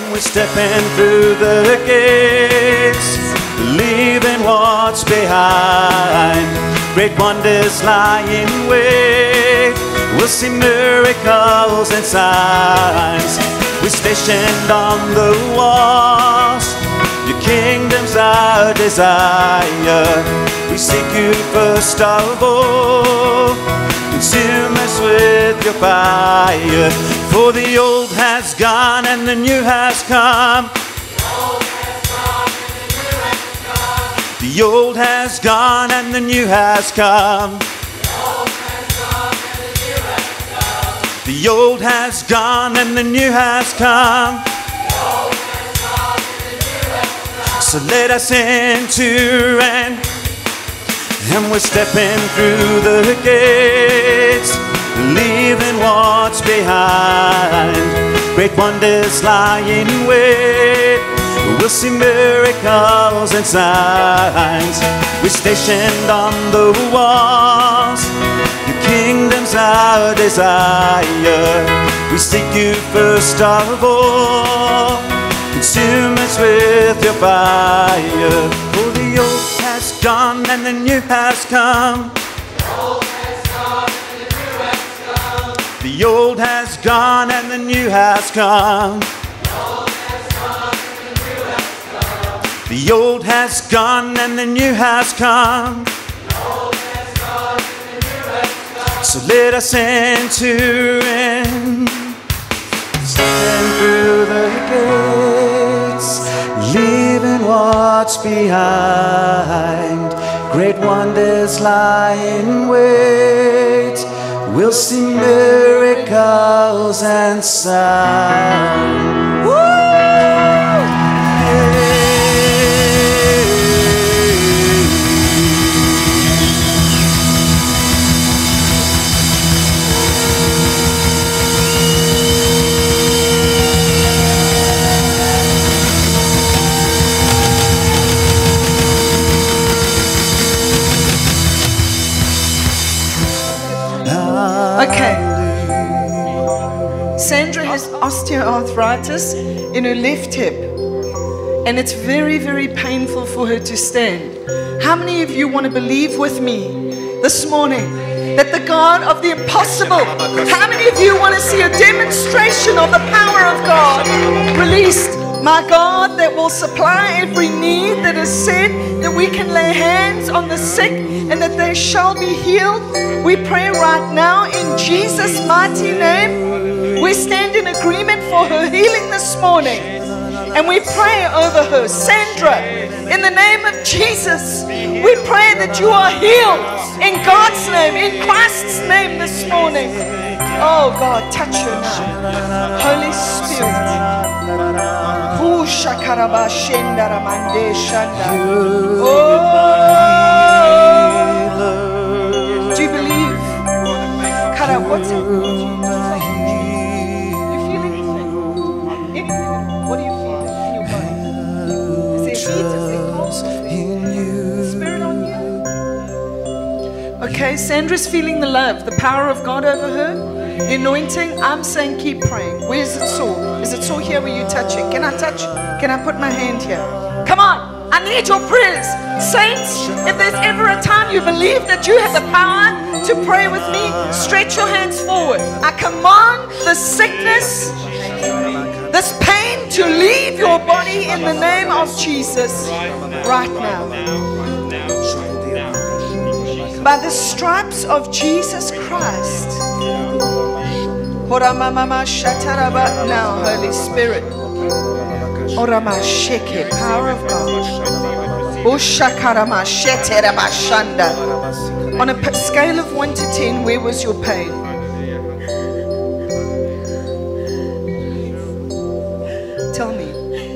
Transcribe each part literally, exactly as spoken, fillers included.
We're stepping through the gates, leaving what's behind. Great wonders lie in wait. We'll see miracles and signs. We're stationed on the walls. Your kingdom's our desire. We seek you first of all. Consume us with your fire. For the old has gone and the new has come. The old has gone and the new has come. The old has gone and the new has come. So let us enter in, and we're stepping through the gates, leaving what's behind. Great wonders lie in wait. We'll see miracles and signs. We're stationed on the walls. Your kingdom's our desire. We seek you first of all. Consume us with your fire. For the old has gone and the new has come. The old has gone and the new has come. The old has gone and the new has come. So let us enter in, stepping through the gates, leaving what's behind. Great wonders lie in wait. We'll see miracles and signs. Woo! Okay. Sandra has osteoarthritis in her left hip, and it's very, very painful for her to stand. How many of you want to believe with me this morning that the God of the impossible, how many of you want to see a demonstration of the power of God released? My God, that will supply every need, that is said that we can lay hands on the sick and that they shall be healed. We pray right now in Jesus' mighty name. We stand in agreement for her healing this morning. And we pray over her. Sandra, in the name of Jesus, we pray that you are healed in God's name, in Christ's name this morning. Oh God, touch her now. Holy Spirit. Oh, do you believe? Kara, what's it? You feel anything? Anything? What do you feel in your body? Is there heat? Is there cold? Spirit on you? Okay, Sandra's feeling the love, the power of God over her, the anointing. I'm saying keep praying. Where's it sore? Is it sore here where you touch it? Can I touch? Can I put my hand here? Come on. I need your prayers. Saints, if there's ever a time you believe that you have the power to pray with me, stretch your hands forward. I command the sickness, this pain to leave your body in the name of Jesus right now. By the stripes of Jesus Christ. Now, Holy Spirit. Power of God. On a scale of one to ten, where was your pain? Tell me.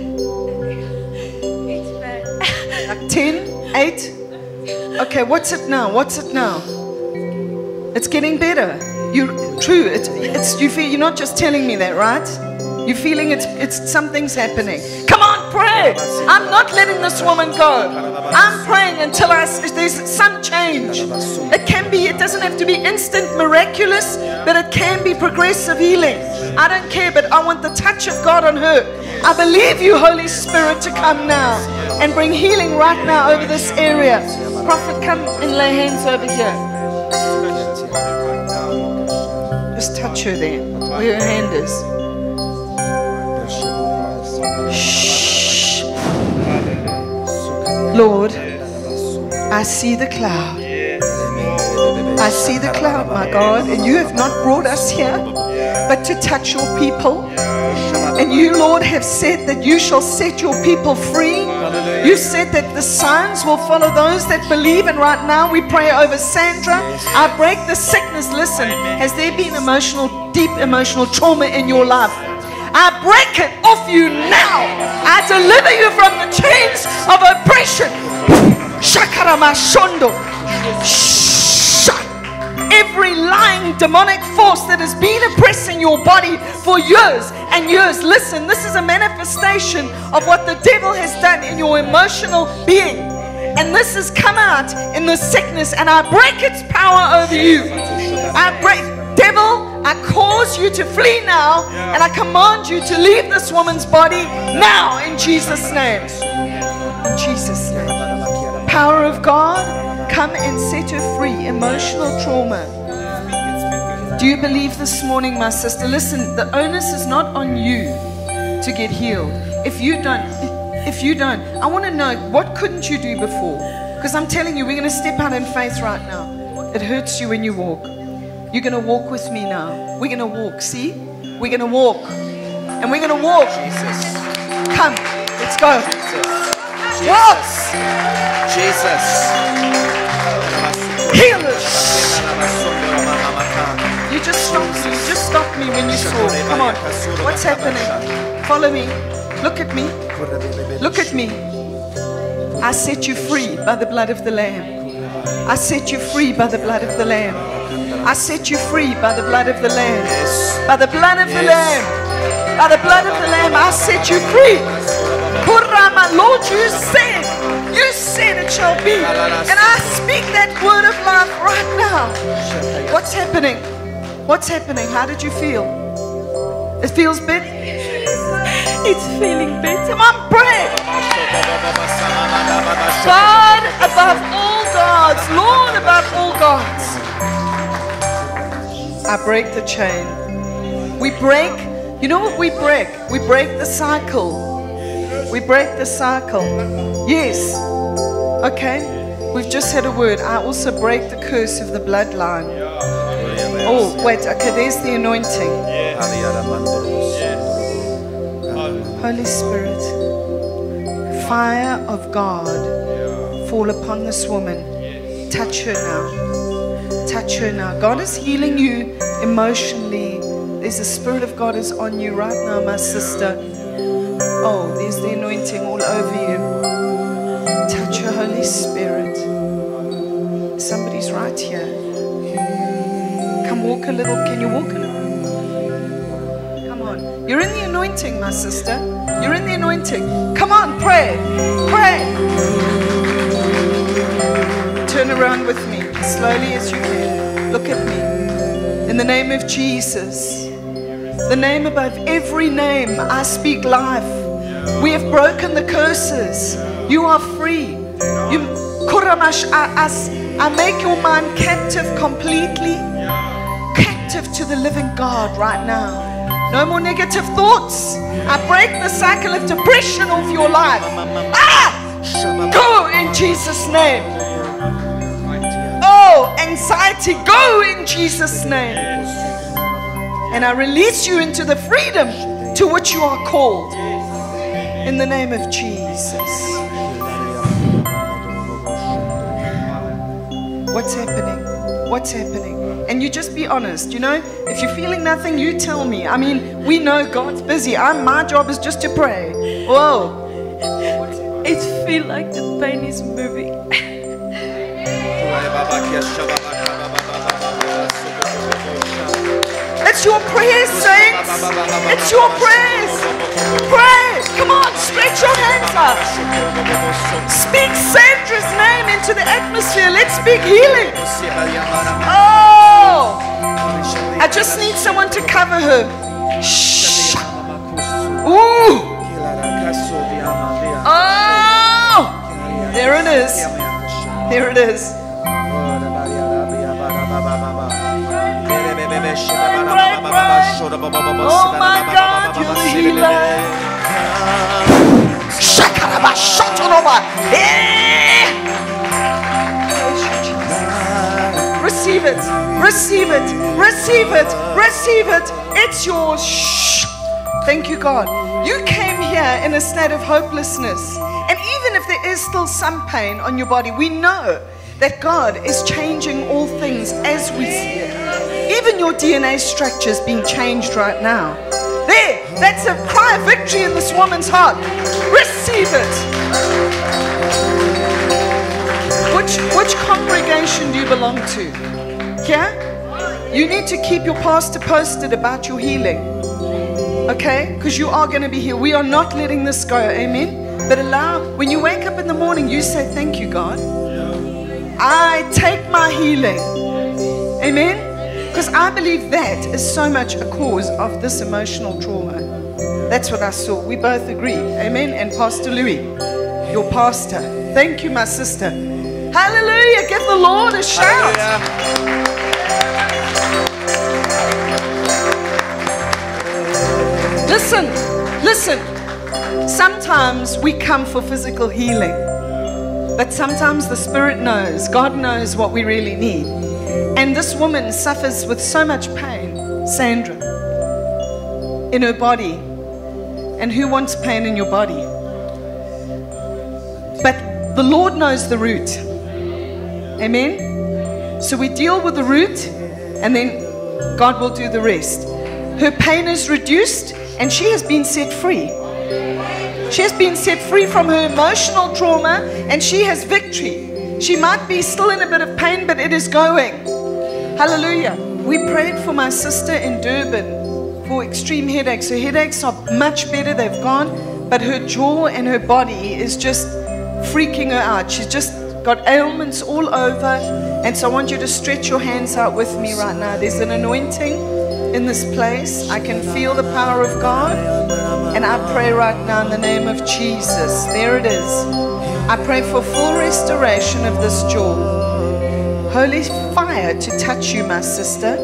Like ten? eight? Okay, what's it now? What's it now? It's getting better. You true. It's it's you feel. You're not just telling me that, right? You're feeling it's it's something's happening. Come on, pray. I'm not letting this woman go. I'm praying until I, there's some change. It can be. It doesn't have to be instant, miraculous, but it can be progressive healing. I don't care, but I want the touch of God on her. I believe you, Holy Spirit, to come now and bring healing right now over this area. Prophet, come and lay hands over here. Just touch her there, where her hand is. Shh. Lord, I see the cloud. I see the cloud, my God, and you have not brought us here but to touch your people. And you, Lord, have said that you shall set your people free. You said that the signs will follow those that believe. And right now we pray over Sandra. I break the sickness. Listen, has there been emotional, deep emotional trauma in your life? I break it off you now. I deliver you from the chains of oppression. Shakaramashondo. Every lying demonic force that has been oppressing your body for years and years. Listen, this is a manifestation of what the devil has done in your emotional being. And this has come out in the sickness, and I break its power over you. I break, devil, I cause you to flee now, and I command you to leave this woman's body now in Jesus' name. In Jesus' name. Power of God, come and set her free. Emotional trauma. Do you believe this morning, my sister? Listen, the onus is not on you to get healed. If you don't, if you don't, I want to know, what couldn't you do before? Because I'm telling you, we're going to step out in faith right now. It hurts you when you walk. You're going to walk with me now. We're going to walk, see? We're going to walk. And we're going to walk. Jesus. Come, let's go. Jesus. Walk. Jesus. Heal us. You just stopped me. You just stopped me when you saw. Come on. What's happening? Follow me. Look at me. Look at me. I set you free by the blood of the Lamb. I set you free by the blood of the Lamb. I set you free by the blood of the Lamb. By the blood of the Lamb. By the blood of the Lamb, I set you free. Lord, you said, you said it shall be. And I speak that word of life right now. What's happening? What's happening? How did you feel? It feels better? It's feeling better. Come on, pray. God above all gods. Lord above all gods. I break the chain. We break, you know what we break? We break the cycle. We break the cycle. Yes. Okay. We've just had a word. I also break the curse of the bloodline. Oh, wait. Okay, there's the anointing. Holy Spirit, fire of God, fall upon this woman. Touch her now. Touch her now. God is healing you emotionally. There's the Spirit of God is on you right now, my sister. Oh, there's the anointing all over you. Touch your Holy Spirit. Somebody's right here. Come walk a little. Can you walk a little? Come on. You're in the anointing, my sister. You're in the anointing. Come on, pray. Pray. Turn around with me, slowly as you can. Look at me. In the name of Jesus, the name above every name, I speak life. We have broken the curses. You are free. You, Kuramash, I, I, I make your mind captive completely. Captive to the living God right now. No more negative thoughts. I break the cycle of depression off your life. Ah! Go in Jesus' name. Oh, anxiety, go in Jesus' name. And I release you into the freedom to which you are called. In the name of Jesus. What's happening? What's happening? And you just be honest, you know, if you're feeling nothing, you tell me. I mean, we know God's busy. I'm, my job is just to pray. Whoa. It feels like the pain is moving. It's your prayers, saints. It's your prayers. Pray. Come on, stretch your hands up. Speak Sandra's name into the atmosphere. Let's speak healing. Oh, I just need someone to cover her. Shh. Ooh. is. There it is. Oh my God, you're the healer. Receive it, receive it, receive it, receive it. It's yours. Shh. Thank you, God. You came here in a state of hopelessness. And even if there is still some pain on your body, we know that God is changing all things as we see it. Even your D N A structure is being changed right now. There, that's a cry of victory in this woman's heart. Receive it. Which, which congregation do you belong to? Yeah? You need to keep your pastor posted about your healing. Okay? Because you are going to be here. We are not letting this go. Amen? But allow, when you wake up in the morning, you say, thank you, God. I take my healing. Amen? Because I believe that is so much a cause of this emotional trauma. That's what I saw. We both agree. Amen? And Pastor Louis, your pastor. Thank you, my sister. Hallelujah. Give the Lord a shout. Hallelujah. Listen, listen. Sometimes we come for physical healing. But sometimes the Spirit knows, God knows what we really need. And this woman suffers with so much pain, Sandra, in her body. And who wants pain in your body? But the Lord knows the root. Amen? So we deal with the root, and then God will do the rest. Her pain is reduced, and she has been set free. She has been set free from her emotional trauma, and she has victory. She might be still in a bit of pain, but it is going. Hallelujah. We prayed for my sister in Durban for extreme headaches. Her headaches are much better, they've gone, but her jaw and her body is just freaking her out. She's just got ailments all over. And so I want you to stretch your hands out with me right now. There's an anointing in this place. I can feel the power of God. And I pray right now in the name of Jesus. There it is. I pray for full restoration of this jaw. Holy fire to touch you, my sister.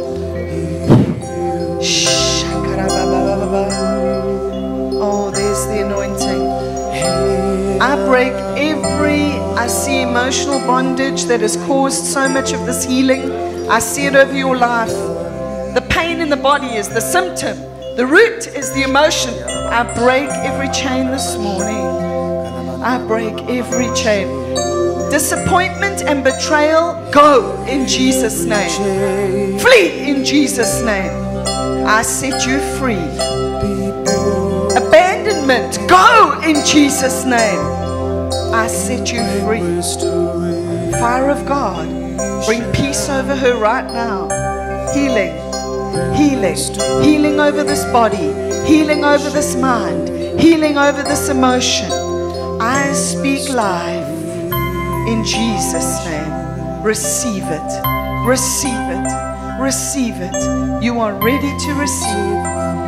Oh, there's the anointing. I break every, I see emotional bondage that has caused so much of this healing. I see it over your life. The pain in the body is the symptom. The root is the emotion. I break every chain this morning. I break every chain. Disappointment and betrayal, go in Jesus' name. Flee in Jesus' name. I set you free. Abandonment, go in Jesus' name. I set you free. Fire of God, bring peace over her right now. Healing, healing, healing over this body, healing over this mind, healing over this emotion. I speak life in Jesus' name. Receive it, receive it, receive it. You are ready to receive.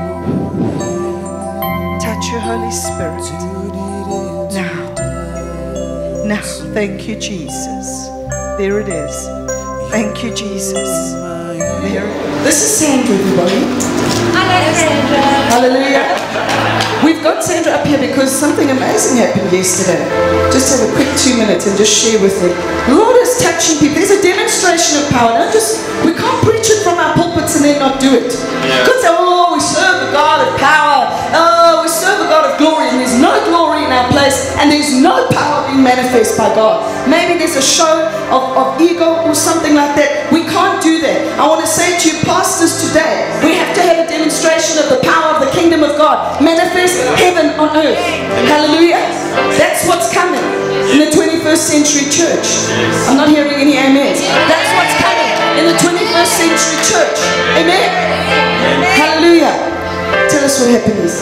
Touch your Holy Spirit now. Now, thank you, Jesus. There it is. Thank you, Jesus. There. This is Sandra, everybody. Hello, Sandra. Hallelujah. We've got Sandra up here because something amazing happened yesterday. Just have a quick two minutes and just share with them. The Lord is touching people. There's a demonstration of power. Don't just, we can't preach it from our pulpits and then not do it. Yeah. Could say, oh, we serve a God of power. Oh, we serve a God of glory. And there's no glory in our place. And there's no power being manifest by God. Maybe there's a show of, of ego or something like that. We can't do that. I want to say to you, pastors, today, we have to have a demonstration of the power of the kingdom of God. Manifest heaven on earth. Hallelujah. That's what's coming in the twenty-first century church. I'm not hearing any amens. That's what's coming in the twenty-first century church. Amen. Hallelujah. Tell us what happened is.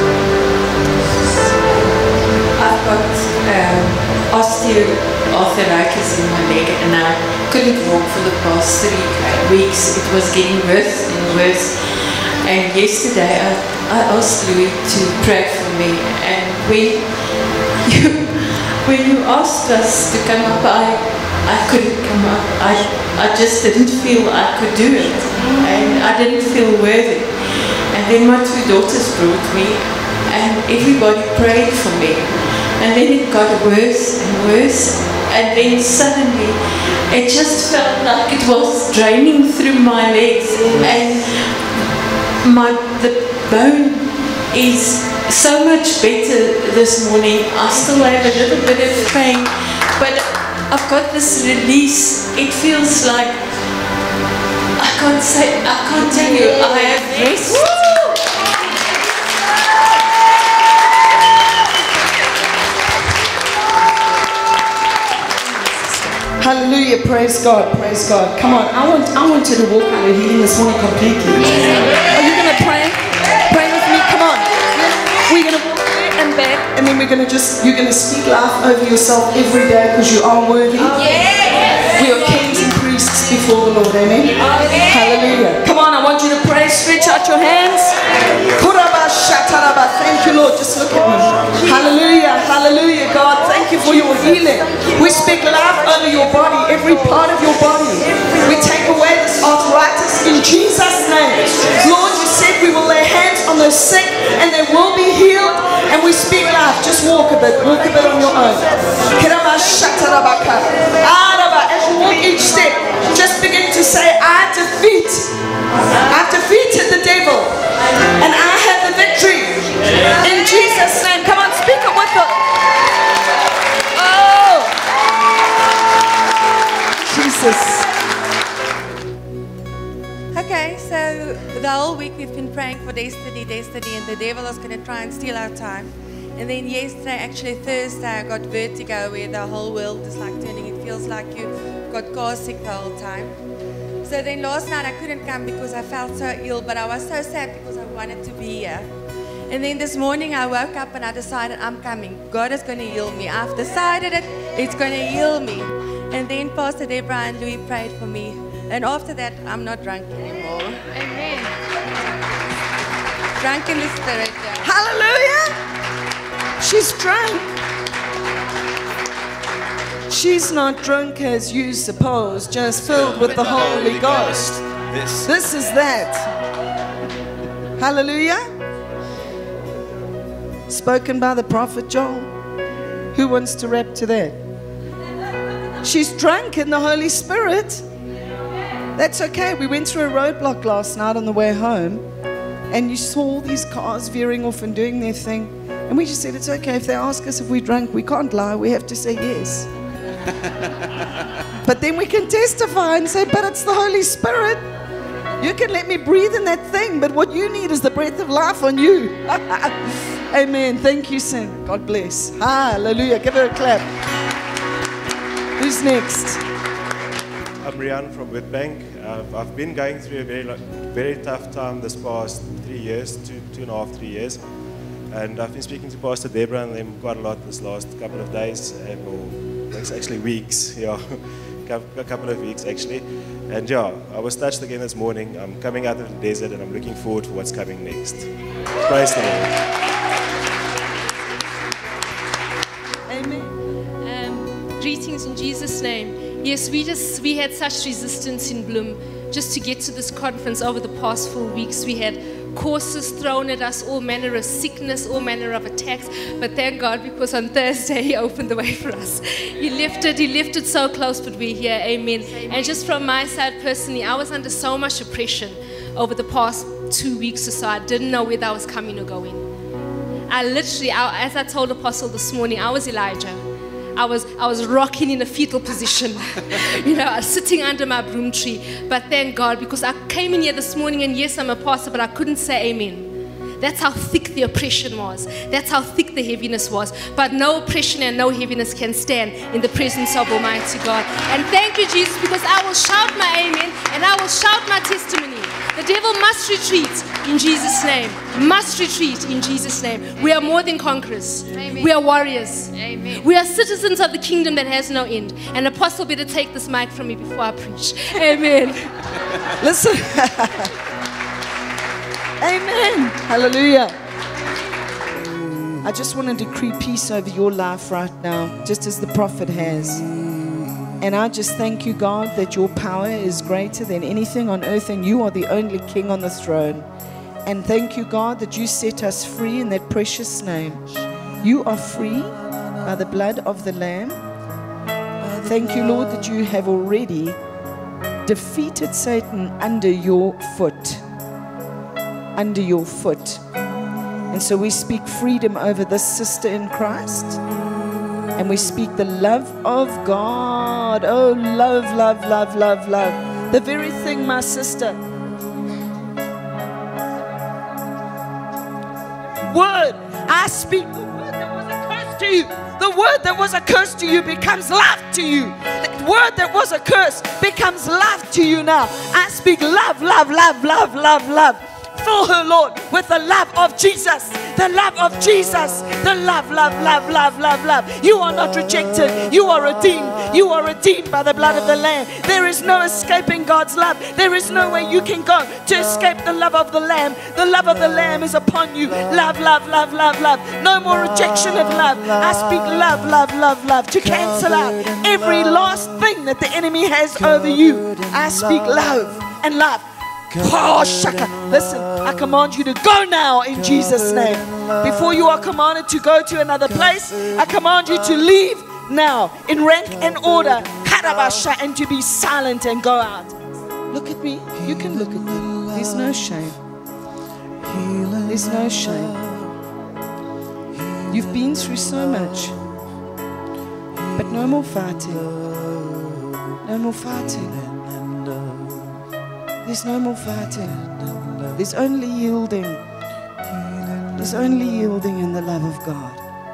I've got um, osteoarthritis in my leg and I couldn't walk for the past three weeks. It was getting worse and worse. And yesterday I, I asked Louis to pray for me. And when you, when you asked us to come up, I, I couldn't come up. I, I just didn't feel I could do it. And I didn't feel worthy. And then my two daughters brought me, and everybody prayed for me. And then it got worse and worse. And then suddenly, it just felt like it was draining through my legs. And my the bone is so much better this morning. I still have a little bit of pain, but I've got this release. It feels like, I can't say, I can't tell you, I have rest. Hallelujah, praise God, praise God. Come on, I want I want you to walk out of healing this morning completely. Are you going to pray? Pray with me, come on. We're going to walk there and back, and then we're going to just, you're going to speak life over yourself every day because you are worthy. We are kings and priests before the Lord, amen? Hallelujah. Come on, I want you to pray, stretch out your hands. Thank you, Lord. Just look at me. Hallelujah, hallelujah, God. Thank you for your healing. We speak life over your body, every part of your body. We take away this arthritis in Jesus' name. Lord, you said we will lay hands on the sick and they will be healed. And we speak life. Just walk a bit. Walk a bit on your own. As you walk each step, just begin to say, I defeat. I've defeated the devil. And I have the victory. In Jesus' name. Come on, speak it with them. Oh! Jesus. Okay, so the whole week we've been praying for destiny, destiny, and the devil is going to try and steal our time. And then yesterday, actually Thursday, I got vertigo where the whole world is like turning. It feels like you've got car sick the whole time. So then last night I couldn't come because I felt so ill, but I was so sad because I wanted to be here. And then this morning I woke up and I decided I'm coming. God is going to heal me. I've decided it. It's going to heal me. And then Pastor Deborah and Louis prayed for me. And after that, I'm not drunk anymore. Amen. Drunk in the spirit. Yeah. Hallelujah. She's drunk. She's not drunk as you suppose, just filled with the Holy Ghost. This. This is that. Hallelujah. Spoken by the prophet Joel. Who wants to rap to that? She's drunk in the Holy Spirit. That's okay. We went through a roadblock last night on the way home, and you saw all these cars veering off and doing their thing. And we just said, it's okay. If they ask us if we drank, we can't lie. We have to say yes. But then we can testify and say, but it's the Holy Spirit. You can let me breathe in that thing, but what you need is the breath of life on you. Amen. Thank you, Sin. God bless. Hallelujah. Give her a clap. Who's next? I'm Rian from Witbank. I've, I've been going through a very, very tough time this past three years, two, two and a half, three years. And I've been speaking to Pastor Deborah and them quite a lot this last couple of days, and, or it's actually weeks, yeah, a couple of weeks actually. And yeah, I was touched again this morning. I'm coming out of the desert and I'm looking forward for what's coming next. Praise the Lord. Amen. Um, greetings in Jesus' name. Yes, we just we had such resistance in Bloem just to get to this conference over the past four weeks. We had courses thrown at us, all manner of sickness, all manner of attacks. But thank God, because on Thursday He opened the way for us. He lifted, He lifted so close, but we're here. Amen. Amen. And just from my side personally, I was under so much oppression over the past two weeks or so. I didn't know whether I was coming or going. I literally, I, as I told Apostle this morning, I was Elijah. I was, I was rocking in a fetal position, you know, I was sitting under my broom tree. But thank God, because I came in here this morning, and yes, I'm a pastor, but I couldn't say amen. That's how thick the oppression was. That's how thick the heaviness was. But no oppression and no heaviness can stand in the presence of Almighty God. And thank you, Jesus, because I will shout my amen and I will shout my testimony. The devil must retreat in Jesus' name. Must retreat in Jesus' name. We are more than conquerors. Amen. We are warriors. Amen. We are citizens of the kingdom that has no end. And Apostle, better take this mic from me before I preach. Amen. Listen. Amen. Hallelujah. I just want to decree peace over your life right now, just as the prophet has. And I just thank you, God, that your power is greater than anything on earth, and you are the only king on the throne. And thank you, God, that you set us free in that precious name. You are free by the blood of the Lamb. Thank you, Lord, that you have already defeated Satan under your foot. Under your foot. And so we speak freedom over this sister in Christ. And we speak the love of God. Oh, love, love, love, love, love. The very thing, my sister. Word. I speak the word that was a curse to you. The word that was a curse to you becomes life to you. The word that was a curse becomes life to you now. I speak love, love, love, love, love, love. Fill her, Lord, with the love of Jesus. The love of Jesus. The love, love, love, love, love, love. You are not rejected. You are redeemed. You are redeemed by the blood of the Lamb. There is no escaping God's love. There is no way you can go to escape the love of the Lamb. The love of the Lamb is upon you. Love, love, love, love, love. No more rejection of love. I speak love, love, love, love to cancel out every last thing that the enemy has over you. I speak love and love. Oh, shaka. Listen, I command you to go now in Jesus' name. Before you are commanded to go to another place, I command you to leave now in rank and order, and to be silent and go out. Look at me. You can look at them. There's no shame. There's no shame. You've been through so much, but no more fighting. No more fighting. There's no more fighting. There's only yielding. There's only yielding in the love of God.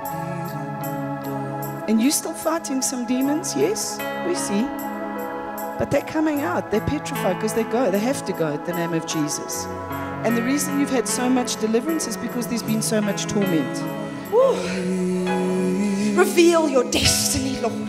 And you're still fighting some demons? Yes, we see. But they're coming out. They're petrified because they go. They have to go in the name of Jesus. And the reason you've had so much deliverance is because there's been so much torment. Ooh. Reveal your destiny, Lord.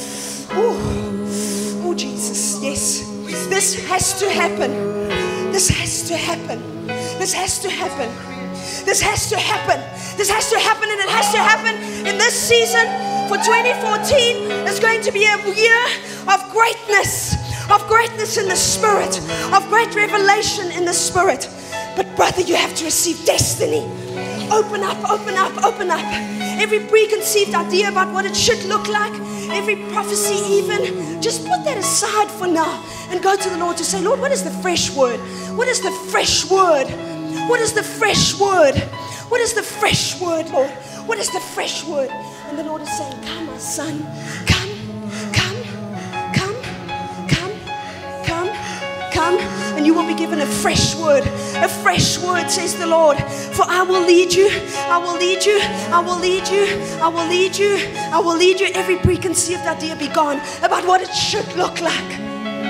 Ooh. Oh, Jesus, yes. This has to happen. This has to happen. This has to happen. This has to happen. This has to happen, and it has to happen in this season. For twenty fourteen, it's going to be a year of greatness, of greatness in the Spirit, of great revelation in the Spirit. But brother, you have to receive destiny. Open up, open up, open up. Every preconceived idea about what it should look like, every prophecy even, just put that aside for now and go to the Lord to say, Lord, what is the fresh word? What is the fresh word? What is the fresh word? What is the fresh word, Lord? What is the fresh word? And the Lord is saying, come, my son, come, come, come, come, come, come, and you will be given a fresh word. A fresh word, says the Lord. For I will lead you, I will lead you, I will lead you, I will lead you, I will lead you. Every preconceived idea be gone about what it should look like.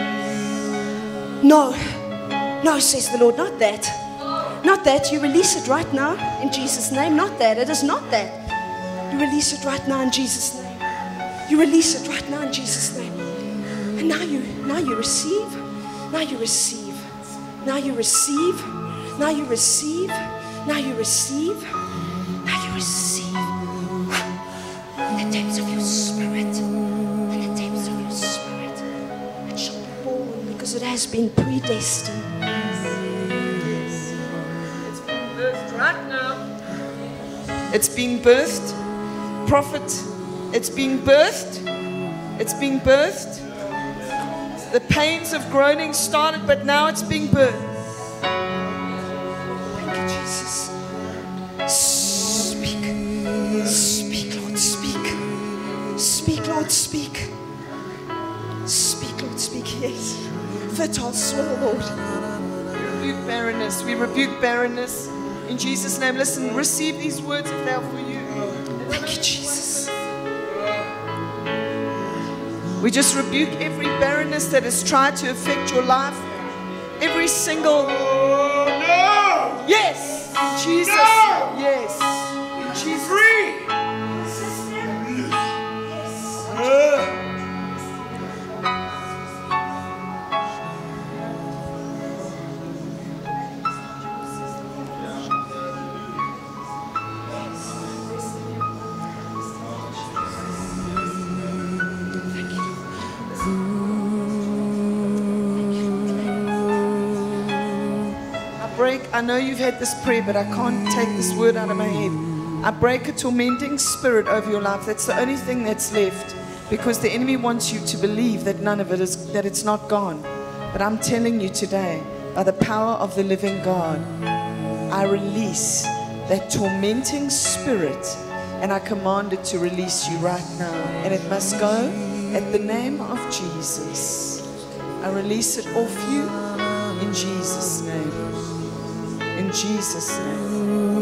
No, no, says the Lord, not that. Not that. You release it right now in Jesus' name. Not that. It is not that. You release it right now in Jesus' name. You release it right now in Jesus' name. And now you, now you receive. Now you receive. Now you receive. Now you receive. Now you receive. Now you receive. In the depths of your spirit. In the depths of your spirit. It shall be born because it has been predestined. Right now, it's being birthed. Prophet, it's being birthed. It's being birthed. The pains of groaning started, but now it's being birthed. Thank you, Jesus. Speak. Speak, Lord, speak. Speak, Lord, speak. Speak, Lord, speak. Yes. Fertile soil, Lord. We rebuke barrenness. We rebuke barrenness. In Jesus' name, listen, receive these words if they are for you. Thank you, Jesus. We just rebuke every barrenness that has tried to affect your life. Every single... Oh, no! Yes! In Jesus. No! Yes. In Jesus. Free! Yes. Uh. I know you've had this prayer, but I can't take this word out of my head. I break a tormenting spirit over your life. That's the only thing that's left, because the enemy wants you to believe that none of it is, that it's not gone. But I'm telling you today, by the power of the living God, I release that tormenting spirit, and I command it to release you right now. And it must go at the name of Jesus. I release it off you in Jesus' name. In Jesus' name.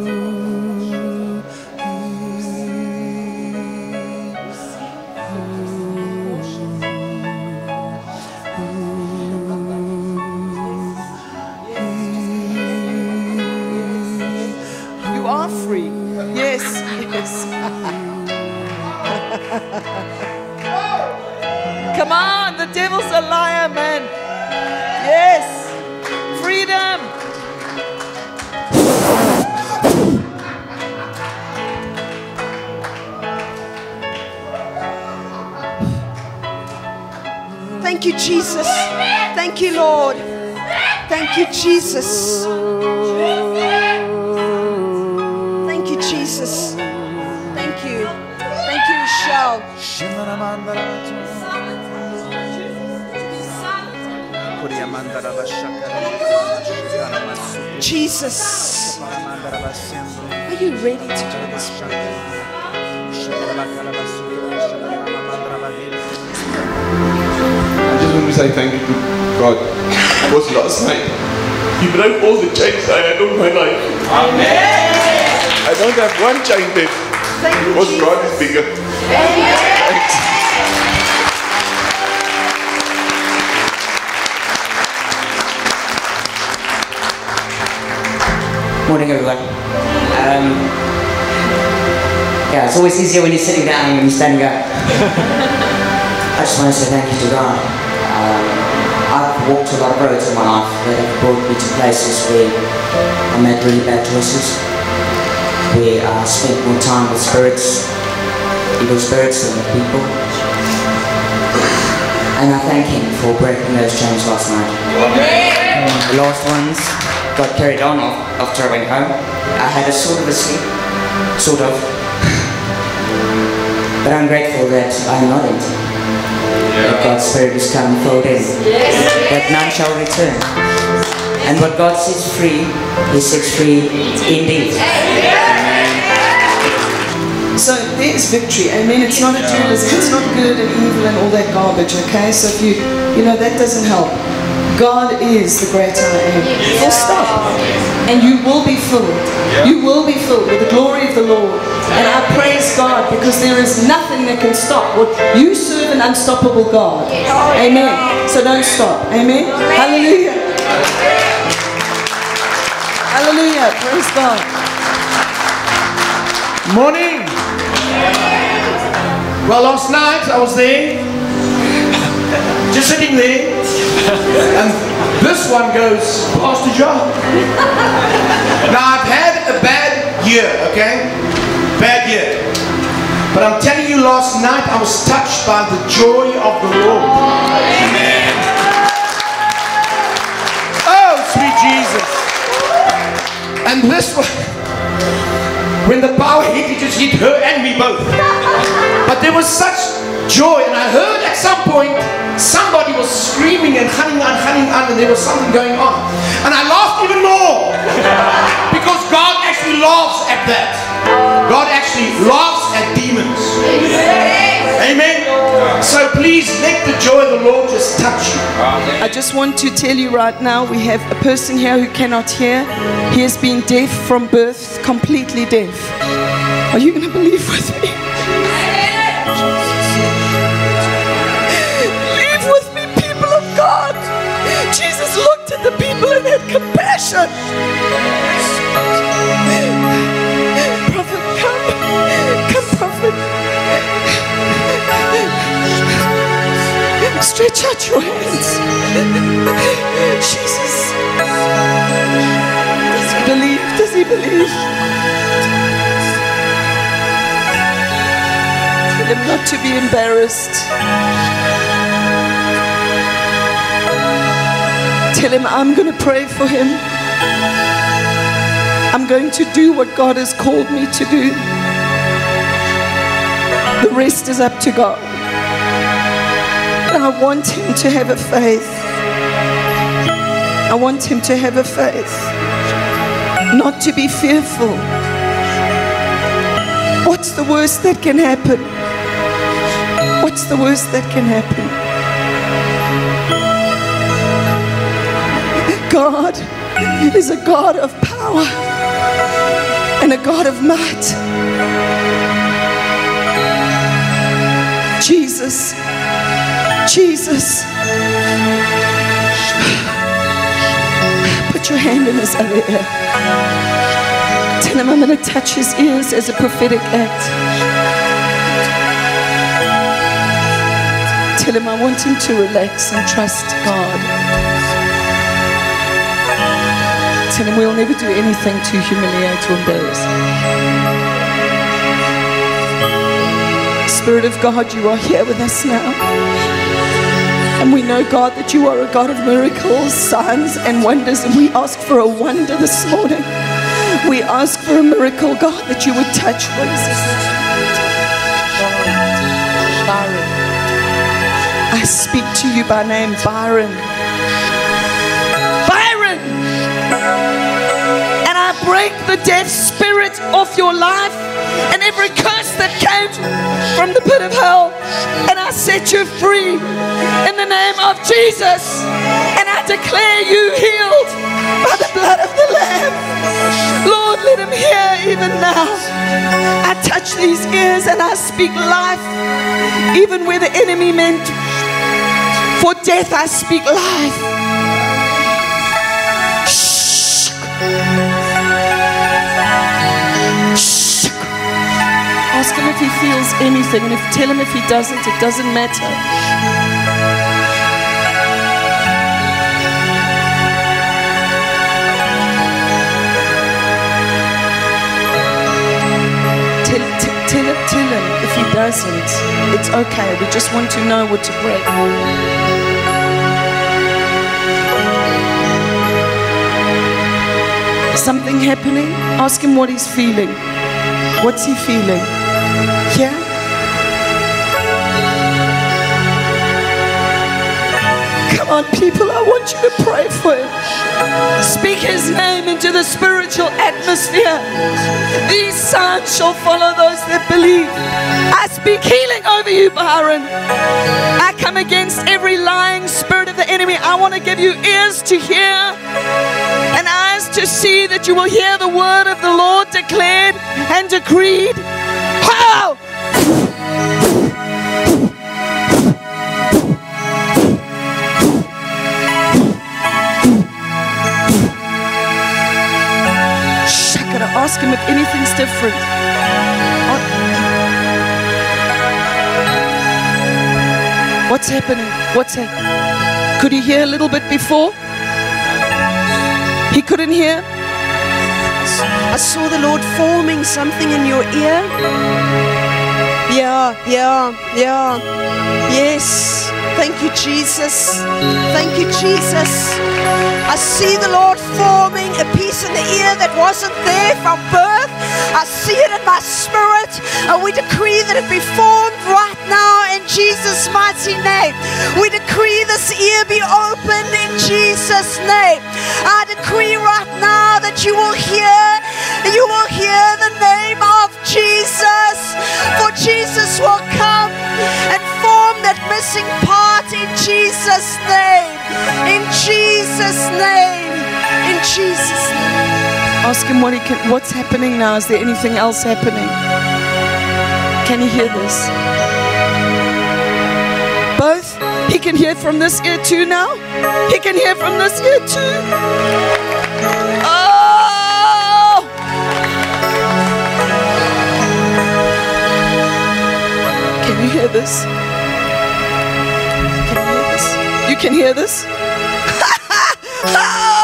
You are free. Yes, yes. Come on, the devil's a liar, man. Yes, freedom. Thank you, Jesus. Thank you, Lord. Thank you, Jesus. Thank you, Jesus. Thank you. Thank you, Michelle. Jesus. Are you ready to do this? I just want to say thank you to God. Because last night, He broke all the chains I had on my life. Amen. I don't have one chain left. Thank you, because Jesus. God is bigger. Thanks. Morning, everyone. Um, yeah, it's always easier when you're sitting down than when you're standing up. I just want to say thank you to God. Um, I've walked a lot of roads in my life that have brought me to places where I made really bad choices, where I spent more time with spirits, evil spirits, than with people. And I thank Him for breaking those chains last night. Um, the last ones got carried on after I went home. I had a sort of a sleep, sort of. But I'm grateful that I'm not empty. That God's Spirit is come and filled in. That none shall return. And what God sets free, He sets free indeed. So there's victory. Amen. It's not a dualism. It's not good and evil and all that garbage. Okay. So if you, you know, that doesn't help. God is the great I am. Full stop. And you will be filled. You will be filled with the glory of the Lord. And I praise God, because there is nothing that can stop what you serve, an unstoppable God. Amen. So don't stop. Amen. Hallelujah. Hallelujah. Praise God. Morning. Well, last night I was there, just sitting there, and this one goes, Pastor John. Now I've had a bad year, okay? Bad year. But I'm telling you, last night I was touched by the joy of the Lord. Amen. Oh, sweet Jesus. And this one, when the power hit, it just hit her and me both. But there was such joy, and I heard at some point somebody was screaming and hunting on, hunting on, and there was something going on. And I laughed even more, because God actually laughs at that. God actually laughs at demons. Amen. So please let the joy of the Lord just touch you. I just want to tell you right now, we have a person here who cannot hear. He has been deaf from birth, completely deaf. Are you going to believe with me? Believe with me, people of God. Jesus looked at the people and had compassion. Prophet, come. Come, prophet. Stretch out your hands. Jesus. Does he believe? Does he believe? Tell him not to be embarrassed. Tell him I'm going to pray for him. I'm going to do what God has called me to do. The rest is up to God. And I want him to have a faith. I want him to have a faith. Not to be fearful. What's the worst that can happen? What's the worst that can happen? God is a God of power and a God of might. Jesus, Jesus. Put your hand in his other ear. Tell him I'm going to touch his ears as a prophetic act. Tell him I want him to relax and trust God. Tell him we'll never do anything to humiliate or embarrass. Spirit of God, you are here with us now. And we know, God, that you are a God of miracles, signs, and wonders. And we ask for a wonder this morning. We ask for a miracle, God, that you would touch. What is this? Byron. I speak to you by name, Byron. Byron! And I break the deaf spirit off your life and every curse that came from the pit of hell. And I set you free in the name of Jesus. And I declare you healed by the blood of the Lamb. Lord, let him hear even now. I touch these ears and I speak life. Even where the enemy meant for death, I speak life. Shh. Shh. Ask him if he feels anything, and if tell him if he doesn't, it doesn't matter. Tell, t- tell, him, tell him if he doesn't, it's okay. We just want to know what to pray. Something happening? Ask him what he's feeling. What's he feeling? Yeah? Come on, people, I want you to pray for him. Speak his name into the spiritual atmosphere. These signs shall follow those that believe. I speak healing over you, Byron. I come against every lying spirit of the enemy. I want to give you ears to hear and eyes to see, that you will hear the word of the Lord declared and decreed. How? Shakara, ask him if anything's different. What's happening? What's happening? Could he hear a little bit before? He couldn't hear? I saw the Lord forming something in your ear. Yeah, yeah, yeah. Yes. Thank you, Jesus. Thank you, Jesus. I see the Lord forming a piece in the ear that wasn't there from birth. I see it in my spirit. And we decree that it be formed right now in Jesus' mighty name. We decree this ear be opened in Jesus' name. I decree right now that you will hear, you will hear the name of Jesus. For Jesus will come and form that missing part in Jesus' name. In Jesus' name. In Jesus' name. Ask him what he can, what's happening now. Is there anything else happening? Can he hear this? Both? He can hear from this ear too now? He can hear from this ear too? Oh! Can you hear this? Can you hear this? You can hear this? Oh!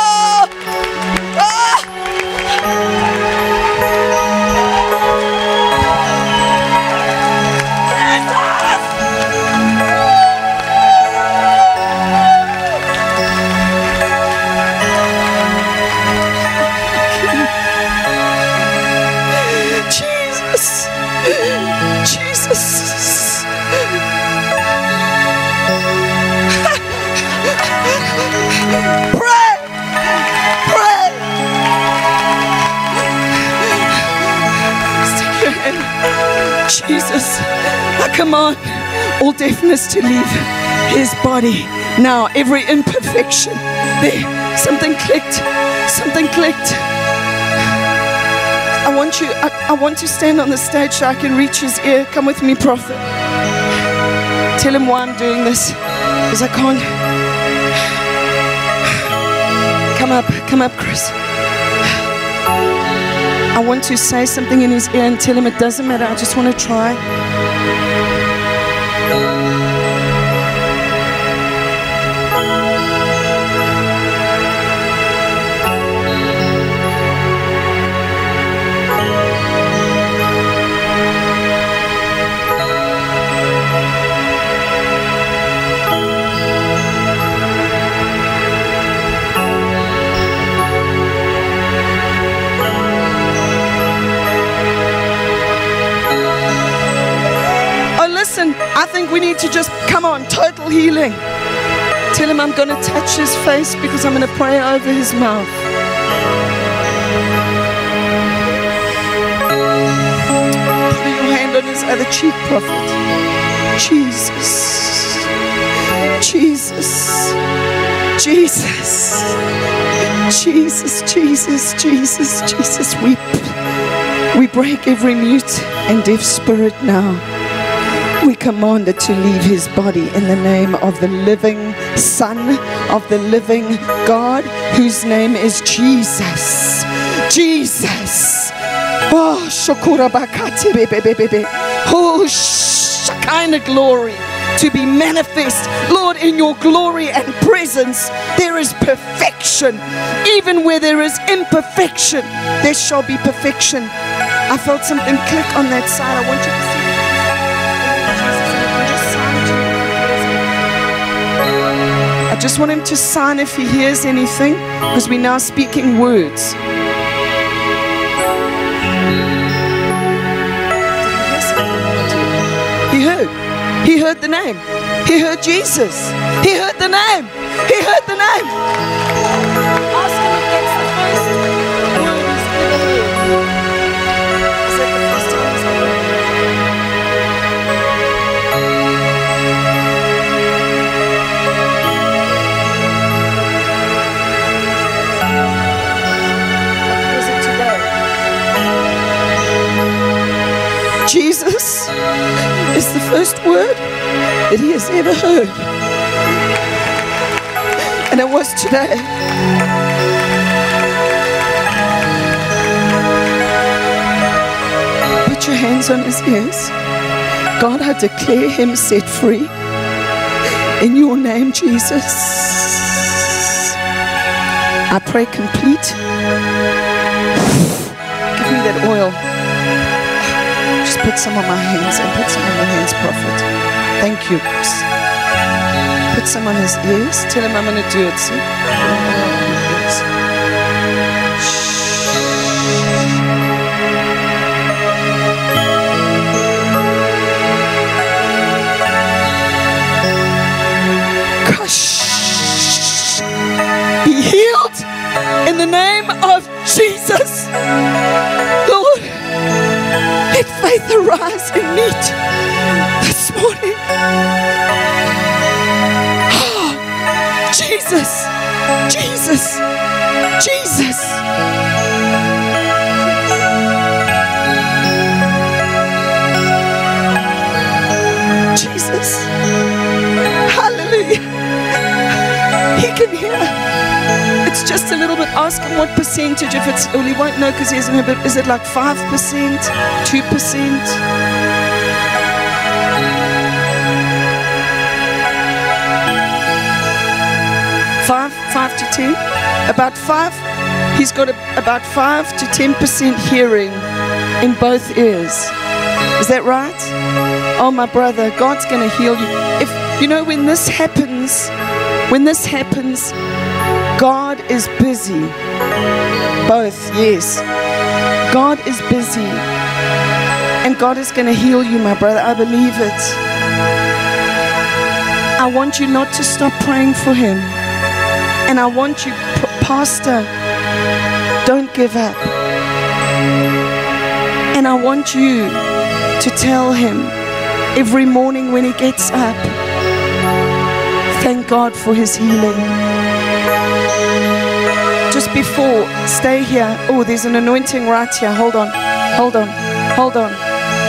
name. Jesus. I command all deafness to leave his body. Now, every imperfection. There, something clicked. Something clicked. I want you, I, I want to stand on the stage so I can reach his ear. Come with me, prophet. Tell him why I'm doing this. Because I can't. Come up, come up, Chris. I want to say something in his ear and tell him it doesn't matter. I just want to try. I think we need to just, come on, total healing. Tell him I'm going to touch his face because I'm going to pray over his mouth. Put your hand on his other cheek, prophet. Jesus. Jesus. Jesus. Jesus, Jesus, Jesus, Jesus. We, we break every mute and deaf spirit now. We command it to leave his body in the name of the living Son of the living God, whose name is Jesus. Jesus. Oh, Shakura Bakati Bebe. Oh, Shekinah glory to be manifest. Lord, in your glory and presence, there is perfection. Even where there is imperfection, there shall be perfection. I felt something click on that side. I want you to see. I just want him to sign if he hears anything, because we're now speaking words. He heard. He heard the name. He heard Jesus. He heard the name. He heard the name. Ask him if that's the first word he's ever heard. Is that the first time he's ever heard? Jesus is the first word that he has ever heard. And it was today. Put your hands on his ears. God, I declare him set free. In your name, Jesus. I pray complete. Give me that oil. Just put some on my hands and put some on your hands, prophet. Thank you, Chris. Put some on his ears. Tell him I'm going to do it, see? Gosh. Be healed in the name of Jesus. Lord, let faith arise and meet this morning. Oh, Jesus, Jesus, Jesus. Jesus. Hallelujah. He can hear. It's just a little bit. Ask him what percentage. If it's, well, he won't know because he hasn't heard, but is it like five percent, two percent? Five, five to ten? About five? He's got a, about five to ten percent hearing in both ears. Is that right? Oh, my brother, God's going to heal you. If, you know, when this happens, when this happens, God is busy. Both, yes. God is busy. And God is going to heal you, my brother. I believe it. I want you not to stop praying for him. And I want you, Pastor, don't give up. And I want you to tell him every morning when he gets up, thank God for his healing. Just before, stay here. Oh, there's an anointing right here. Hold on, hold on, hold on.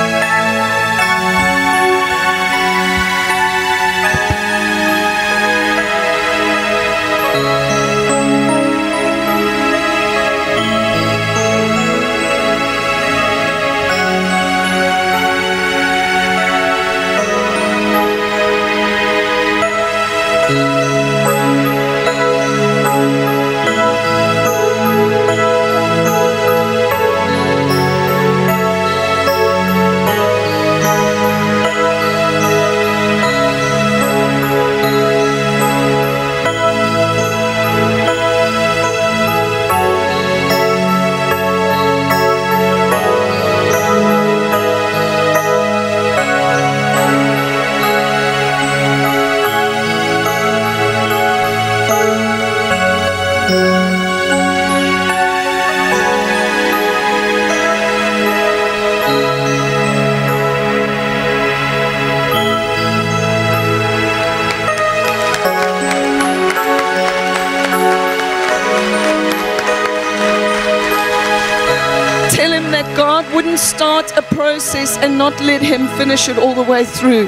Start a process and not let him finish it all the way through.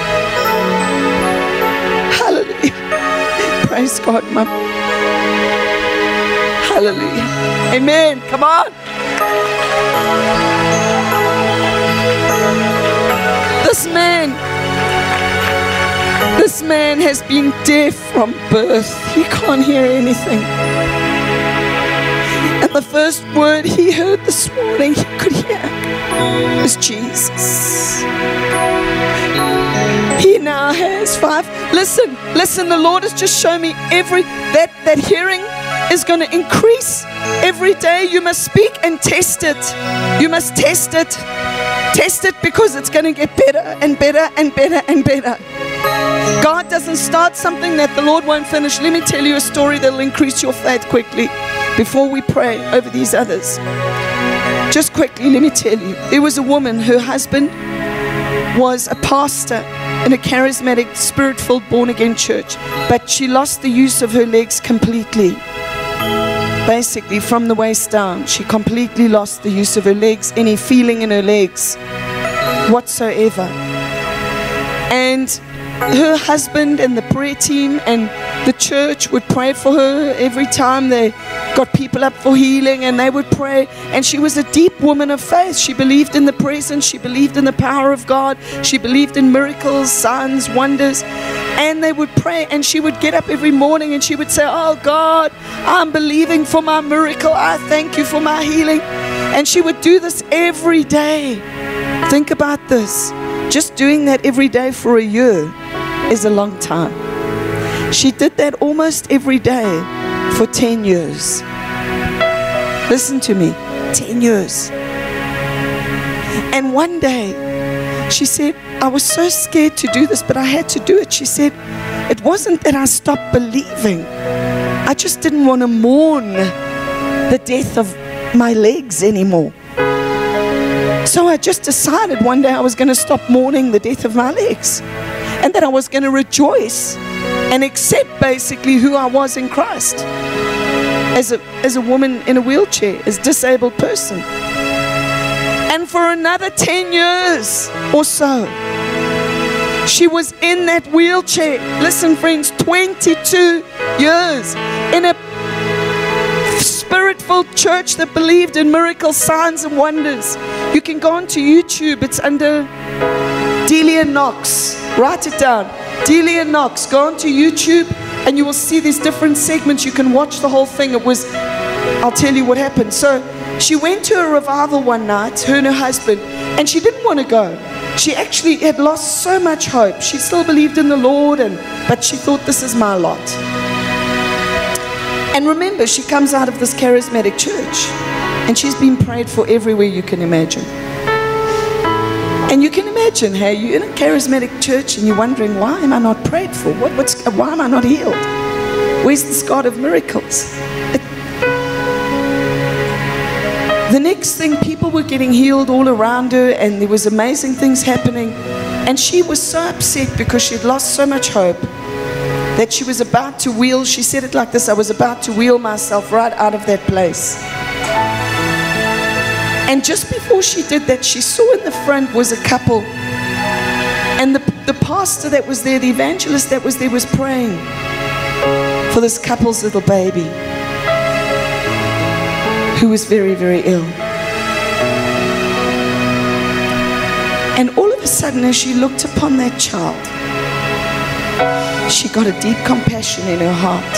Hallelujah. Praise God, Mom. Hallelujah. Amen. Come on. This man, this man has been deaf from birth. He can't hear anything. And the first word he heard this morning he could hear was Jesus. He now has five. Listen, listen, the Lord has just shown me every, that, that hearing is going to increase. Every day you must speak and test it. You must test it. Test it because it's going to get better and better and better and better. God doesn't start something that the Lord won't finish. Let me tell you a story that will increase your faith quickly before we pray over these others. Just quickly, let me tell you. There was a woman, her husband was a pastor in a charismatic, spirit-filled, born-again church, but she lost the use of her legs completely. Basically, from the waist down, she completely lost the use of her legs, any feeling in her legs whatsoever. And her husband and the prayer team and the church would pray for her every time they got people up for healing, and they would pray. And she was a deep woman of faith. She believed in the presence. She believed in the power of God. She believed in miracles, signs, wonders. And they would pray, and she would get up every morning and she would say, oh God, I'm believing for my miracle. I thank you for my healing. And she would do this every day. Think about this. Just doing that every day for a year is a long time. She did that almost every day for ten years. Listen to me, ten years. And one day, she said, I was so scared to do this, but I had to do it. She said, it wasn't that I stopped believing. I just didn't want to mourn the death of my legs anymore. So I just decided one day I was going to stop mourning the death of my legs, and that I was going to rejoice and accept basically who I was in Christ as a, as a woman in a wheelchair, as a disabled person. And for another ten years or so, she was in that wheelchair. Listen, friends, twenty-two years in a spirit-filled church that believed in miracles, signs, and wonders. You can go onto YouTube. It's under Delia Knox. Write it down. Delia Knox. Go onto YouTube and you will see these different segments. You can watch the whole thing. It was, I'll tell you what happened. So she went to a revival one night, her and her husband, and she didn't want to go. She actually had lost so much hope. She still believed in the Lord, and but she thought, this is my lot. And remember, she comes out of this charismatic church, and she's been prayed for everywhere you can imagine. And you can imagine how you're in a charismatic church and you're wondering, why am I not prayed for? What, what's, why am I not healed? Where's this God of miracles? It, The next thing, people were getting healed all around her, and there was amazing things happening. And she was so upset because she'd lost so much hope that she was about to wheel, she said it like this, I was about to wheel myself right out of that place. And just before she did that, she saw in the front was a couple. And the, the pastor that was there, the evangelist that was there, was praying for this couple's little baby who was very, very ill. And all of a sudden, as she looked upon that child, she got a deep compassion in her heart.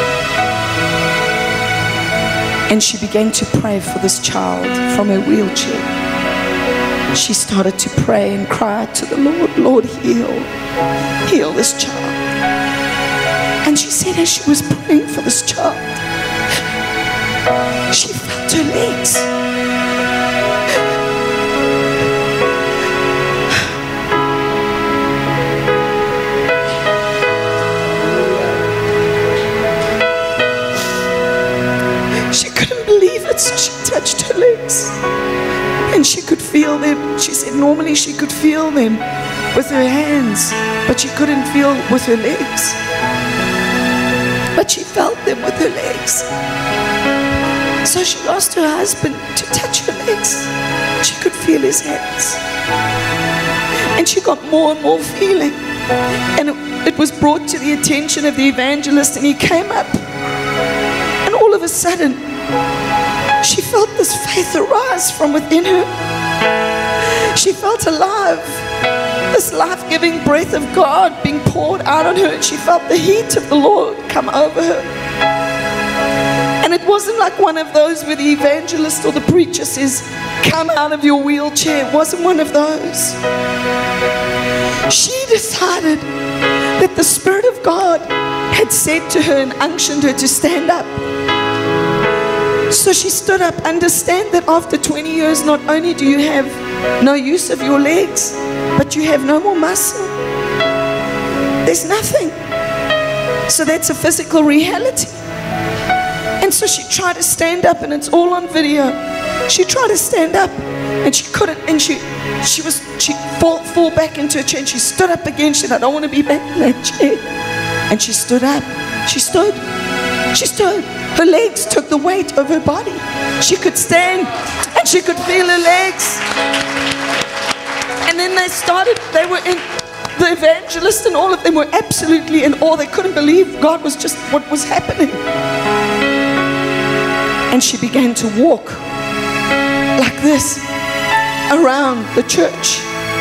And she began to pray for this child from her wheelchair. She started to pray and cry out to the Lord, Lord, heal, heal this child. And she said as she was praying for this child, she felt her legs. She couldn't believe it, so she touched her legs. And she could feel them. She said normally she could feel them with her hands, but she couldn't feel with her legs. But she felt them with her legs. So she asked her husband to touch her legs. She could feel his hands. And she got more and more feeling. And it, it was brought to the attention of the evangelist, and he came up. And all of a sudden, she felt this faith arise from within her. She felt alive. This life-giving breath of God being poured out on her. And she felt the heat of the Lord come over her. And it wasn't like one of those where the evangelist or the preacher says, come out of your wheelchair. It wasn't one of those. She decided that the Spirit of God had said to her and unctioned her to stand up. So she stood up. Understand that after twenty years, not only do you have no use of your legs, but you have no more muscle. There's nothing. So that's a physical reality. And so she tried to stand up, and it's all on video. She tried to stand up, and she couldn't, and she she was she fall, fall back into her chair, and she stood up again. She said, I don't want to be back in that chair. And she stood up. She stood. She stood. Her legs took the weight of her body. She could stand, and she could feel her legs. And then they started, they were in, the evangelist and all of them were absolutely in awe. They couldn't believe God was just what was happening. And she began to walk like this around the church.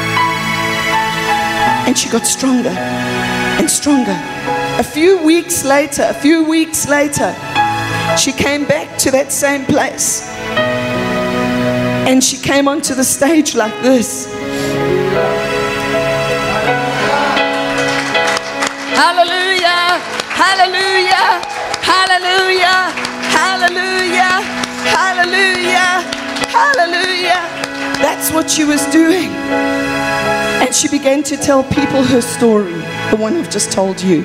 And she got stronger and stronger. A few weeks later, a few weeks later, she came back to that same place. And she came onto the stage like this. Hallelujah, hallelujah, hallelujah, hallelujah, hallelujah, hallelujah. That's what she was doing. And she began to tell people her story, the one I've just told you.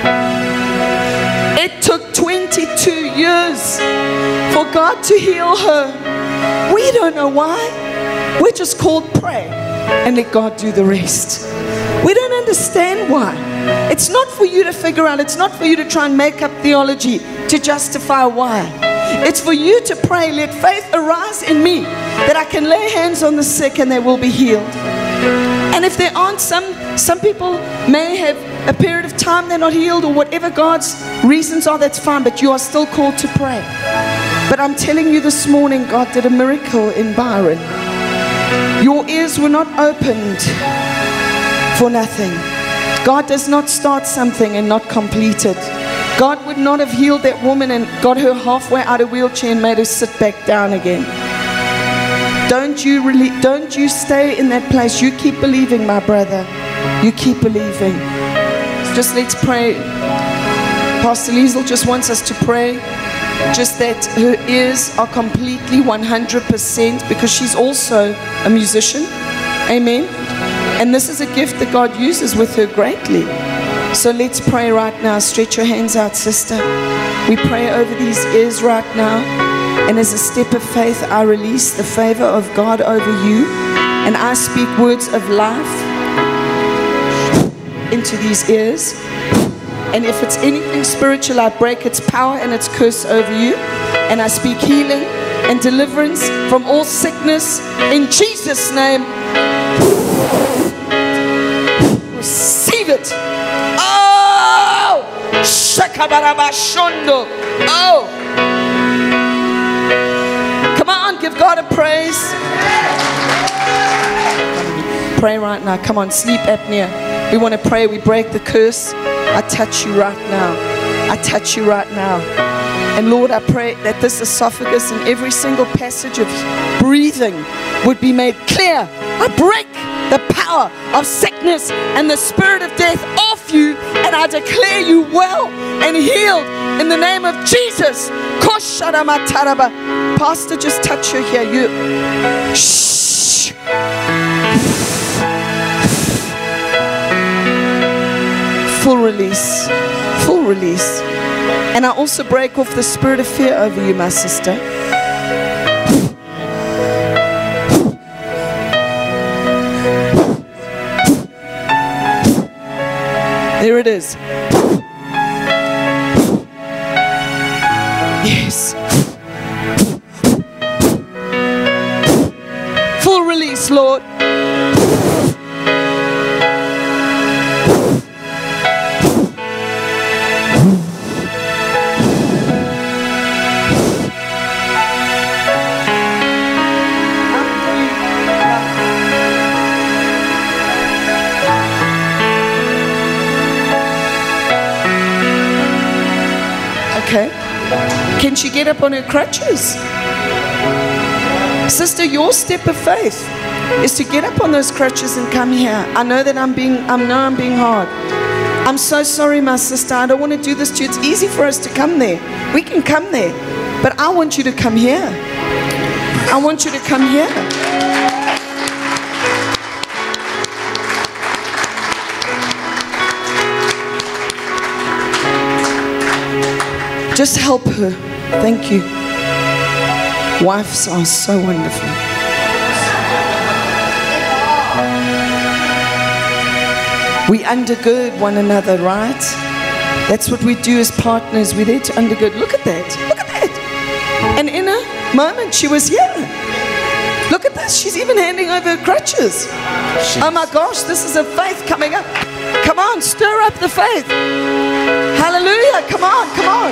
It took twenty-two years for God to heal her. We don't know why. We're just called pray and let God do the rest. We don't understand why. It's not for you to figure out. It's not for you to try and make up theology to justify why. It's for you to pray, let faith arise in me that I can lay hands on the sick and they will be healed. And if there aren't some, some people may have a period of time they're not healed, or whatever God's reasons are, that's fine, but you are still called to pray. But I'm telling you this morning, God did a miracle in Byron. Your ears were not opened for nothing. God does not start something and not complete it. God would not have healed that woman and got her halfway out of a wheelchair and made her sit back down again. Don't you really, don't you stay in that place. You keep believing, my brother. You keep believing. Just let's pray. Pastor Liesel just wants us to pray. Just that her ears are completely one hundred percent, because she's also a musician. Amen. And this is a gift that God uses with her greatly. So let's pray right now. Stretch your hands out, sister. We pray over these ears right now. And as a step of faith, I release the favor of God over you. And I speak words of life into these ears. And if it's anything spiritual, I break its power and its curse over you. And I speak healing and deliverance from all sickness in Jesus' name. Receive it. Oh! Shakabarabashondo. Oh! Come on, give God a praise. Pray right now. Come on, sleep apnea. We want to pray. We break the curse. I touch you right now. I touch you right now. And Lord, I pray that this esophagus and every single passage of breathing would be made clear. I break the power of sickness and the spirit of death off you, and I declare you well and healed in the name of Jesus. Pastor, just touch her here. You. Shh. Full release. Full release. And I also break off the spirit of fear over you, my sister. There it is. Yes. Full release, Lord. Okay. Can she get up on her crutches? Sister, your step of faith is to get up on those crutches and come here. I know that I'm being, I know I'm being hard. I'm so sorry, my sister. I don't want to do this to you. It's easy for us to come there. We can come there. But I want you to come here. I want you to come here. Just help her. Thank you. Wives are so wonderful. We undergird one another, right? That's what we do as partners. We're there to undergird. Look at that. Look at that. And in a moment, she was here. Look at this. She's even handing over her crutches. Jeez. Oh my gosh, this is a faith coming up. Come on, stir up the faith. Hallelujah. Come on, come on.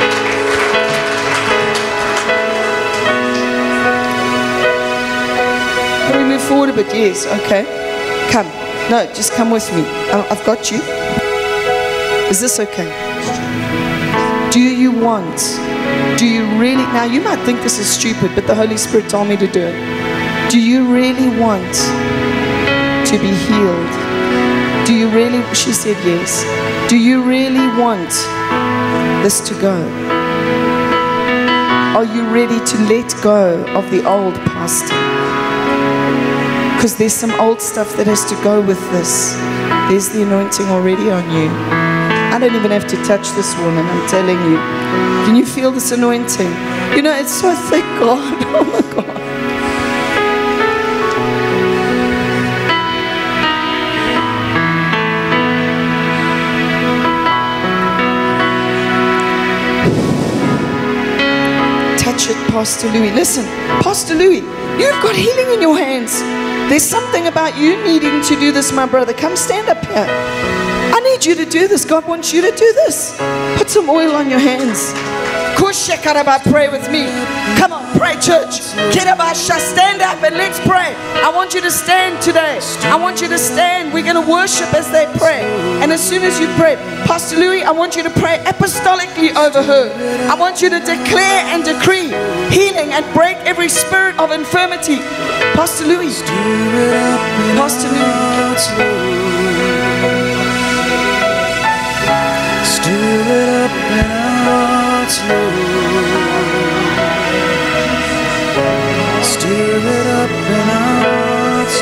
Can we move forward a bit? Yes, okay. Come. No, just come with me. I've got you. Is this okay? Do you want, do you really, now you might think this is stupid, but the Holy Spirit told me to do it. Do you really want to be healed? Do you really, she said yes. Do you really want this to go? Are you ready to let go of the old, Pastor? Because there's some old stuff that has to go with this. There's the anointing already on you. I don't even have to touch this woman, I'm telling you. Can you feel this anointing? You know, it's so thick, God. Oh my God. Touch it, Pastor Louis. Listen, Pastor Louis, you've got healing in your hands. There's something about you needing to do this, my brother. Come stand up here. I need you to do this. God wants you to do this. Put some oil on your hands. Pray with me. Come on, pray, church. Stand up and let's pray. I want you to stand today. I want you to stand. We're going to worship as they pray. And as soon as you pray, Pastor Louis, I want you to pray apostolically over her. I want you to declare and decree healing and break every spirit of infirmity. Pastor Louis. Pastor Louis. Stir it up in our hearts, Lord. Stir it up in our hearts,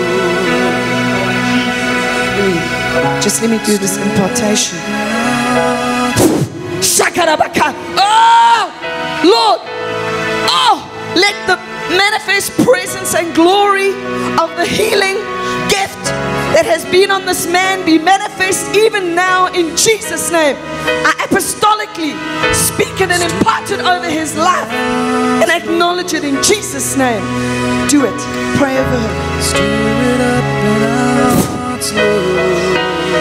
Lord. Just let me do this impartation. Shakarabaka. Oh, Lord. Oh, let the manifest presence and glory of the healing gift that has been on this man be manifest even now in Jesus' name. I apostolically speak it and impart it over his life and acknowledge it in Jesus' name. Do it. Pray over him. Stir it up in our hearts, Lord.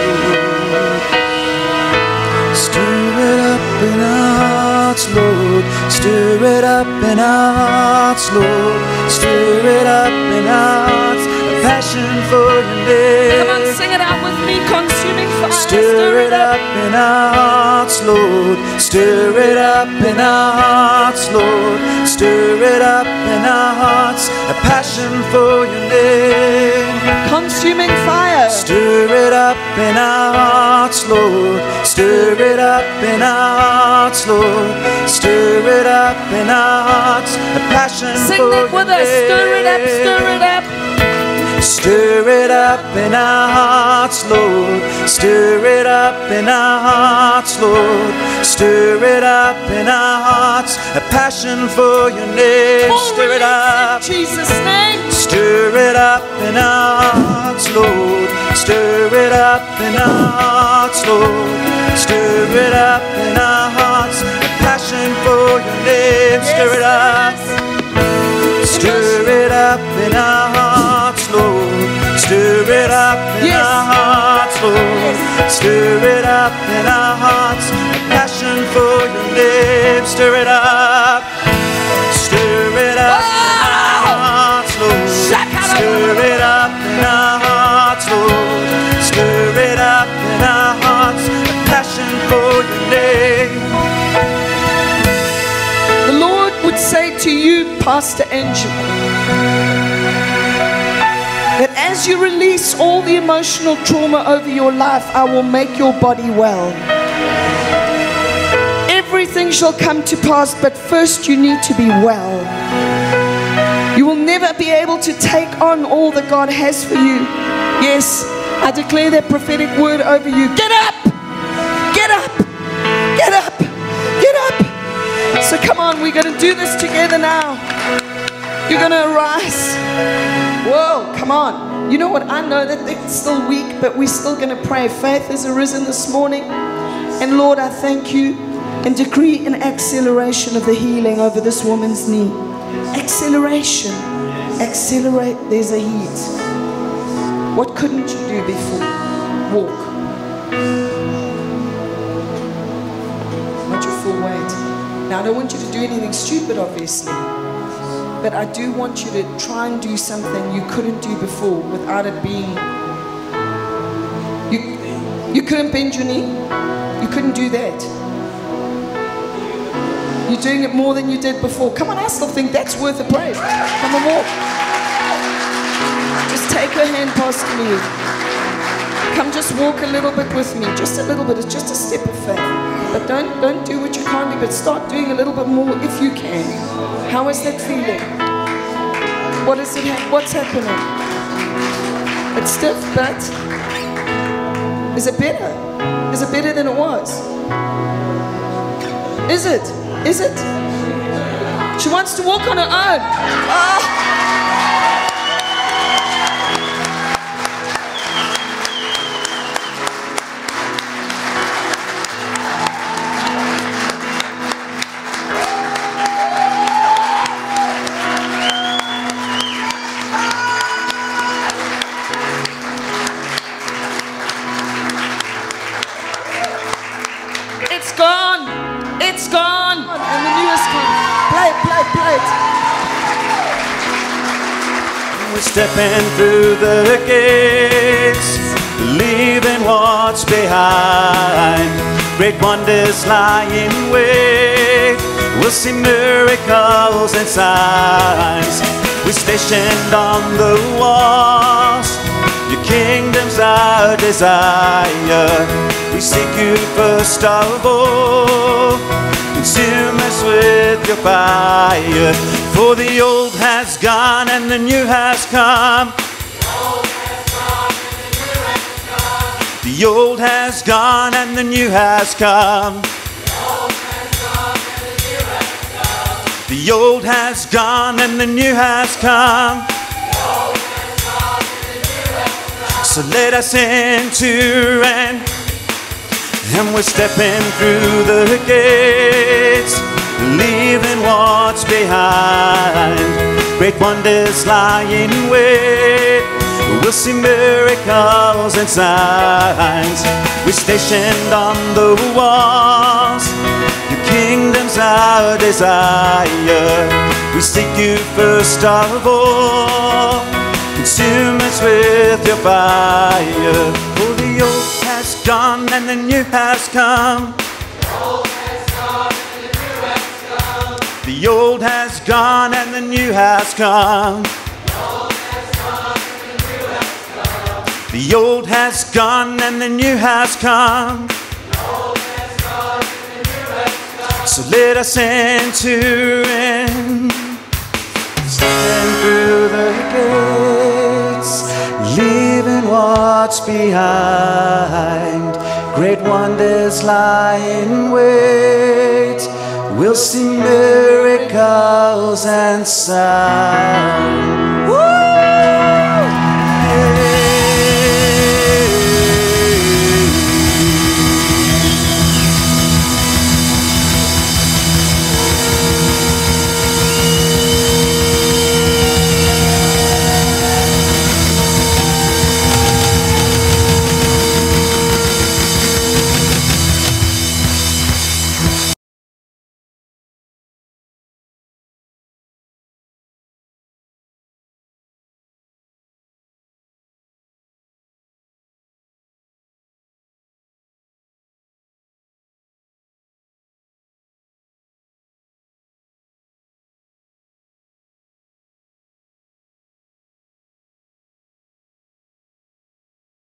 Stir it up in our hearts, Lord. Stir it up in our hearts, Lord. Stir it up in our hearts. A passion for your name. Come on, sing it out with me. Consuming fire. Stir it up in our hearts, Lord. Stir it up in our hearts, Lord. Stir it up in our hearts. A passion for your name. Consuming fire. Stir it up in our hearts, Lord. Stir it up in our hearts, Lord. Stir it up in our hearts. A passion Sing for that with your us. Stir it up, name. stir it up. Stir it up in our hearts, Lord. Stir it up in our hearts, Lord. Stir it up in our hearts. A passion for your name. Stir it up. In Jesus' name. Stir it up in our hearts, Lord. Stir it up in our hearts, Lord. Stir it up in our hearts. A passion for your name. Stir it up. Stir it up in our hearts, Lord. Stir it up in Yes. our hearts, Lord. Stir it up in our hearts. A passion for your name. Stir it up. Stir it up in our hearts, Lord. Stir it up in our hearts, Lord. Stir it up in our hearts. A passion for your name. The Lord would say to you, Pastor Angel, that as you release all the emotional trauma over your life, I will make your body well. Everything shall come to pass, but first you need to be well. You will never be able to take on all that God has for you. Yes, I declare that prophetic word over you. Get up! Get up! Get up! Get up! So come on, we're going to do this together now. You're going to arise. Whoa, come on. You know what? I know that they're still weak, but we're still going to pray. Faith has arisen this morning. And Lord, I thank you and decree an acceleration of the healing over this woman's knee. Acceleration. Accelerate. There's a heat. What couldn't you do before? Walk. Not your full weight. Now, I don't want you to do anything stupid, obviously. But I do want you to try and do something you couldn't do before without it being... You, you couldn't bend your knee. You couldn't do that. You're doing it more than you did before. Come on, I still think that's worth a praise. Come on, walk. Just take her hand past me. Come just walk a little bit with me. Just a little bit. It's just a step of faith. But don't, don't do what you can't do, but start doing a little bit more if you can. How is that feeling? What is it? Ha- what's happening? It's stiff, but is it better? Is it better than it was? Is it? Is it? She wants to walk on her own. Oh. It's gone. And the new has come. Play it, play it, play it. We're stepping through the gates, leaving what's behind. Great wonders lie in wait. We'll see miracles and signs. We're stationed on the walls. Your kingdom's our desire. We seek you first of all. Consume us with your fire. For the old has gone and the new has come. The old has gone and the new has come. The old has gone and the new has come. So let us enter and, and we're stepping through the gates, leaving what's behind. Great wonders lie in wait. We'll see miracles and signs. We're stationed on the walls. Your kingdom's our desire. We seek you first of all. Consume us with your fire. Oh, the old has gone and the new has come. The old has gone and the new has come. The old has gone and the new has come. So let us enter in, stepping through the gates, leaving what's behind. Great wonders lie in wait. We'll see miracles and signs. Woo!